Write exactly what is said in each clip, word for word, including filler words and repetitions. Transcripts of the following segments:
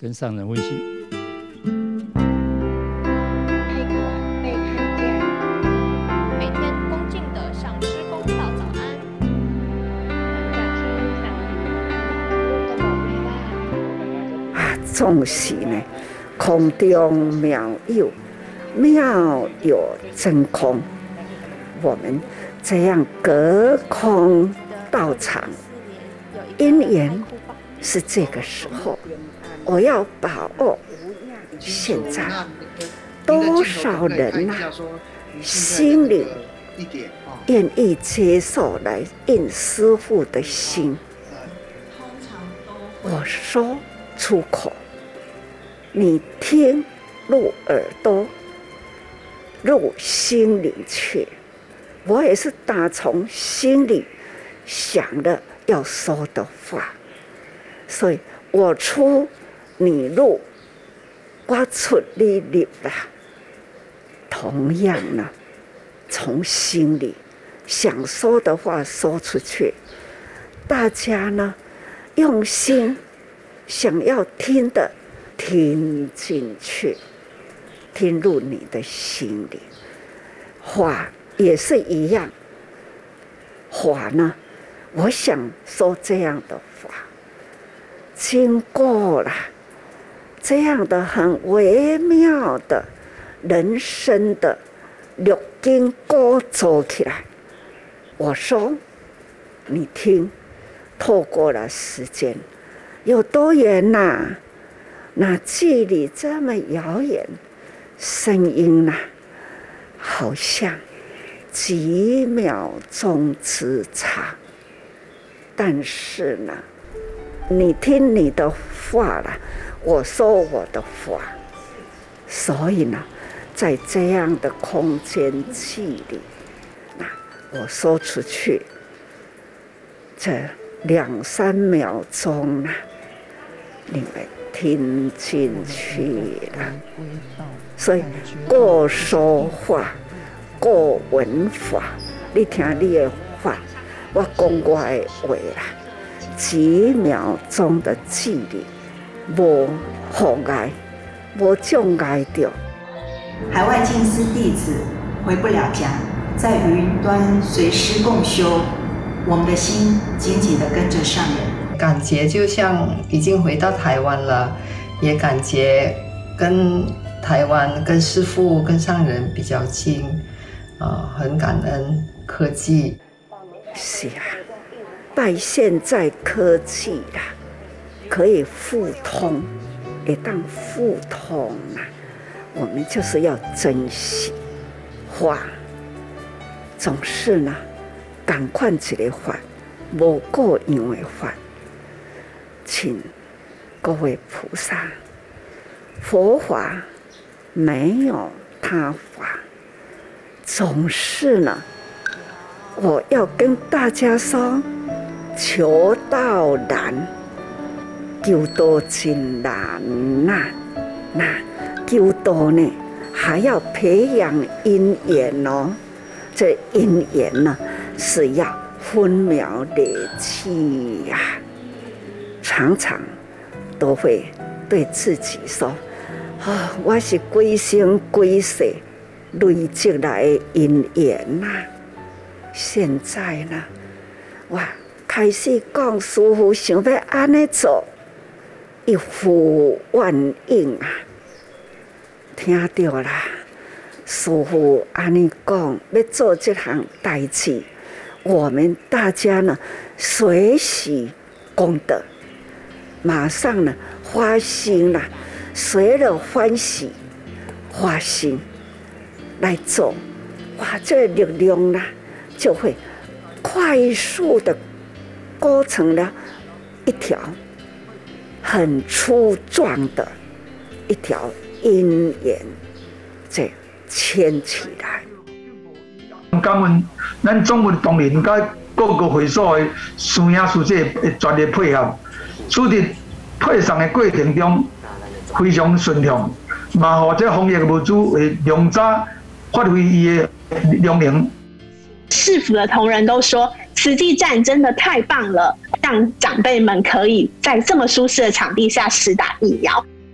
跟上人分析。 每天恭敬地向师公道早安。 啊，总是呢，空中妙有，妙有真空。我们这样隔空道场，因缘是这个时候，我要把握。现在多少人呐、啊，心里愿意接受来应师父的心，我说出口，你听入耳朵，入心里去。我也是打从心里想的要说的话，所以我出你入，我出你入啦。同样呢，从心里想说的话说出去，大家呢用心想要听的听进去，听入你的心里。话也是一样，话呢，我想说这样的话，经过了这样的很微妙的人生的六根勾走起来，我说你听，透过了时间有多远呐、啊？那距离这么遥远，声音呐、啊，好像几秒钟之差，但是呢，你听你的话了，我说我的话，所以呢，在这样的空间距离，那我说出去，这两三秒钟呢，你们听进去了，所以过说话。过文法，你听你的话，我讲我的话啦。几秒钟的距离，无妨碍，无障碍着。 海外静思弟子回不了家，在云端随师共修，我们的心紧紧地跟着上人。 感觉就像已经回到台湾了，也感觉跟台湾、跟师父、跟上人比较近。啊，很感恩科技。 是啊，拜现在科技啦，可以互通，也当互通啦。我们就是要珍惜话，总是呢，赶快一个法，无过样的法。请各位菩萨，佛法没有他法。总是呢，我要跟大家说，求道难，求道真难呐、啊。那求道呢，还要培养因缘哦。这因缘呢，是要分秒累积呀、啊。常常都会对自己说：“啊、哦，我是归生归世。”累积来的因缘呐，现在呢，我开始讲师父想要安尼做，一呼万应啊！听到啦，师父安尼讲要做这项代志，我们大家呢随喜功德，马上呢发心啦，随了欢喜发心。来做，哇，这力量呢，就会快速的构成了一条很粗壮的一条因缘，这牵起来。 感恩咱总务同仁甲各个会所的师兄师姐的全力配合，使得配送的过程中非常顺畅，嘛，互这防疫物资会量早。发挥伊的良能。 市府的同仁都说，慈济站真的太棒了，让长辈们可以在这么舒适的场地下施打疫苗。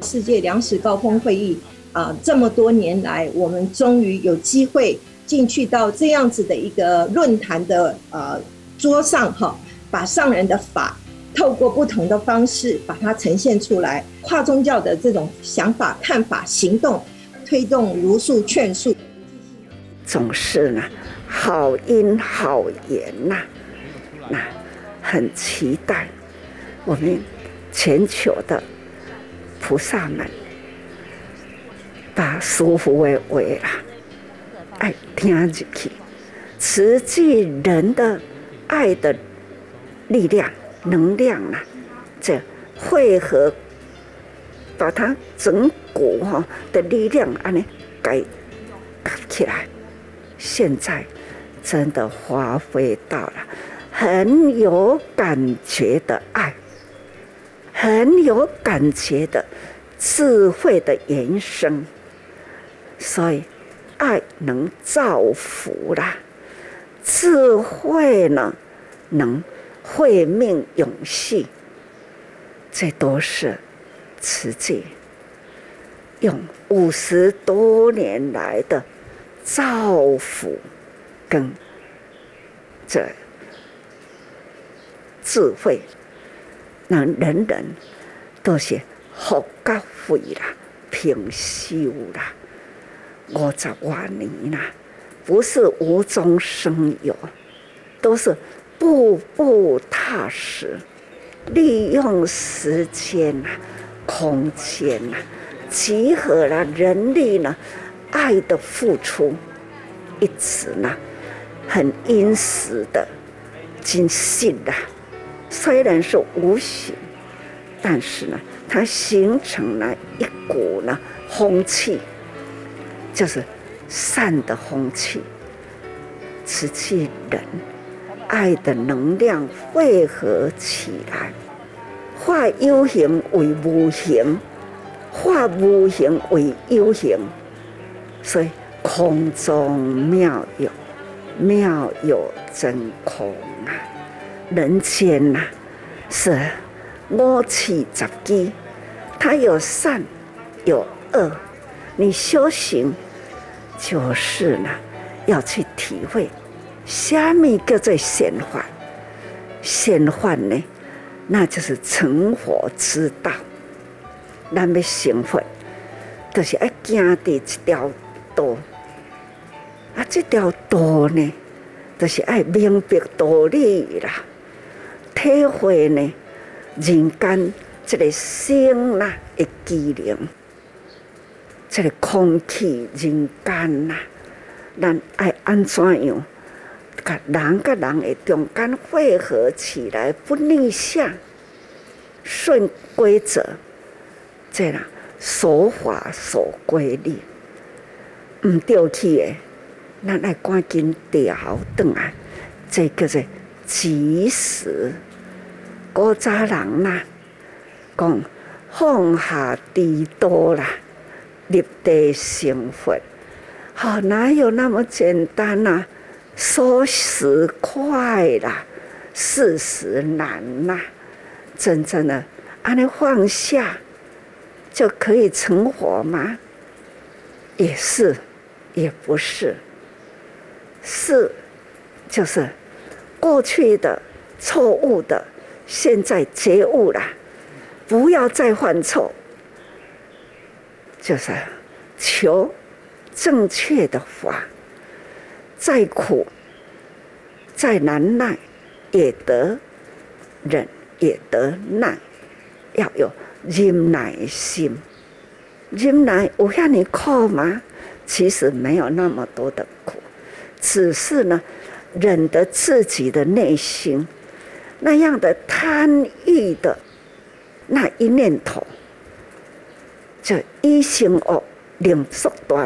世界粮食高峰会议啊、呃，这么多年来，我们终于有机会进去到这样子的一个论坛的呃桌上哈，把上人的法透过不同的方式把它呈现出来，跨宗教的这种想法、看法、行动，推动茹素劝素， 总是呢好因好言呐、啊，那很期待我们全球的菩萨们把师父的话啦，爱听入去，实际人的爱的力量、能量啊，这汇合，把它整股哈的力量安尼改改起来，现在真的发挥到了很有感觉的爱，很有感觉的智慧的延伸，所以爱能造福啦，智慧呢能慧命永续，这都是慈济用五十多年来的造福跟这智慧，让人人都是福到慧啦、平修啦，五十多年啦，不是无中生有，都是步步踏实，利用时间啊、空间啊，集合了人力呢，爱的付出，一直呢很殷实的精细的，虽然是无形，但是呢，它形成了一股呢风气，就是善的风气，慈济人爱的能量汇合起来，化有形为无形，化无形为有形，所以空中妙有，妙有真空啊！人间呐、啊，是五气十机，它有善有恶，你修行就是呢，要去体会。什么叫做显化？显化呢，那就是成佛之道。咱要成佛，就是要行伫一条道。啊，这条道呢，就是要明白道理啦，体会呢人间这个生啦的机灵，这个空气人间啦，咱爱安怎样？甲人甲人的中间汇合起来，不逆向，顺规则，这啦守法守规律，唔对去的，咱爱赶紧调转来，这叫做及时。古早人啦，讲放下屠刀啦，立地成佛，好、哦、哪有那么简单啊？说时快啦，事时难呐、啊。真正的安尼放下就可以成佛吗？也是，也不是。是，就是过去的错误的，现在觉悟了，不要再犯错。就是求正确的法。再苦再难耐，也得忍，也得耐，要有忍耐心。忍耐有遐尼苦吗？其实没有那么多的苦，只是呢，忍得自己的内心那样的贪欲的那一念头，就一心恶，令缩短，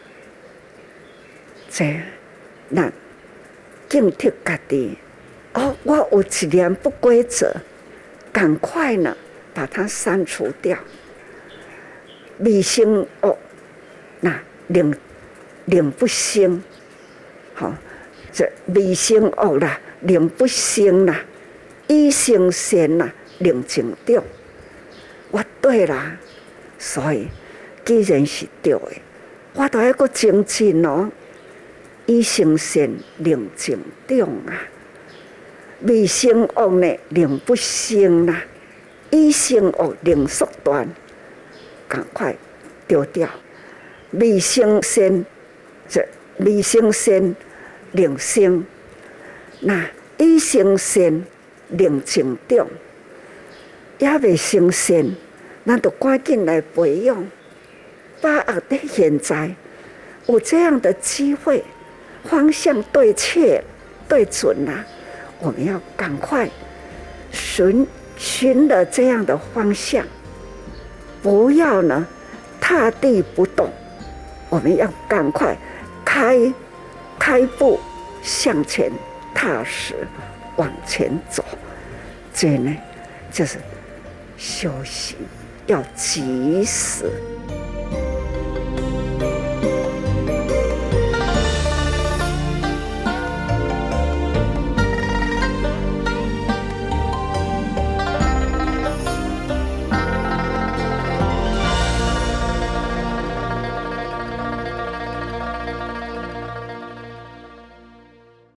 这。那警惕家己，哦，我有一念不规则，赶快呢把它删除掉。未生恶，那令令不生，好、哦，这未生恶啦，令不生啦，一生善啦，令成长。我对啦， 所以既然是对的，我都要搁精进哦。以成善，令情长啊；未成恶呢，令不生啦。以成恶，令缩短，赶快丢掉。未成善，这未成善，令生。那以成善，令情长，也未成善，咱就赶紧来培养。把握的现在有这样的机会。方向对确、对准了、啊，我们要赶快循循了这样的方向，不要呢踏地不动。我们要赶快开开步向前，踏实往前走。这呢，就是修行要及时。